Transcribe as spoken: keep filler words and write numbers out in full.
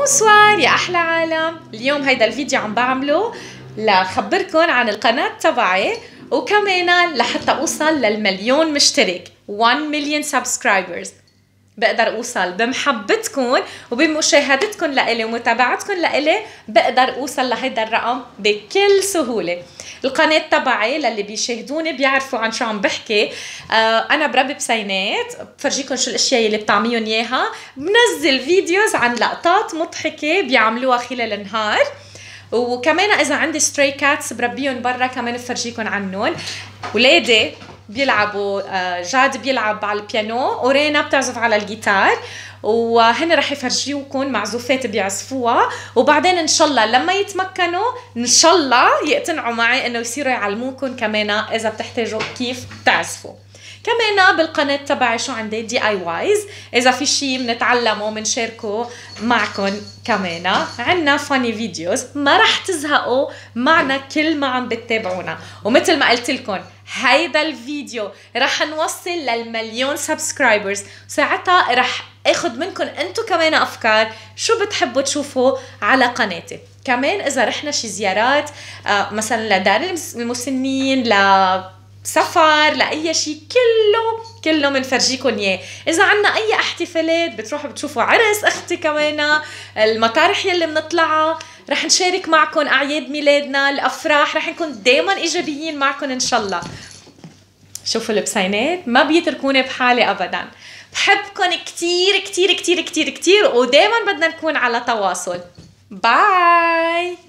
بونسوار يا احلى عالم. اليوم هيدا الفيديو عم بعمله لخبركن عن القناة تبعي، وكمان لحتى اوصل للمليون مشترك واحد مليون سبسكرايبرز. بقدر اوصل بمحبتكن وبمشاهدتكن لإلي ومتابعتكن لإلي، بقدر اوصل لهيدا الرقم بكل سهولة. القناة تبعي للي بيشاهدوني بيعرفوا عن شو عم بحكي. آه انا بربي بسينات، بفرجيكم شو الاشياء اللي بطعميهم اياها. بنزل فيديوز عن لقطات مضحكة بيعملوها خلال النهار، وكمان اذا عندي ستري كاتس بربيهم برا كمان بفرجيكم عنهم. ولادي بيلعبوا، جاد بيلعب على البيانو ورينا بتعزف على الجيتار، وهن رح يفرجيوكم معزوفات بيعزفوها، وبعدين ان شاء الله لما يتمكنوا ان شاء الله يقتنعوا معي انه يصيروا يعلموكم كمان اذا بتحتاجوا كيف تعزفوا. كمان بالقناة تبعي شو عندي دي اي وايز، اذا في شيء بنتعلمه بنشاركه معكم. كمان عنا فاني فيديوز، ما رح تزهقوا معنا كل ما عم بتتابعونا. ومثل ما قلت لكم هيدا الفيديو رح نوصل للمليون سبسكرايبرز، ساعتها رح اخد منكم انتو كمان افكار شو بتحبوا تشوفوا على قناتي. كمان اذا رحنا شي زيارات آه مثلا لدار المسنين، ل سفر، لأي شيء، كله كله منفرجيكم اياه. إذا عنا أي احتفالات بتروحوا بتشوفوا عرس أختي، كمان المطارح يلي بنطلعها، رح نشارك معكم أعياد ميلادنا، الأفراح، رح نكون دايما إيجابيين معكم إن شاء الله. شوفوا البسينات ما بيتركوني بحالي أبدا. بحبكم كتير كتير كتير كتير كتير، ودايما بدنا نكون على تواصل. باي.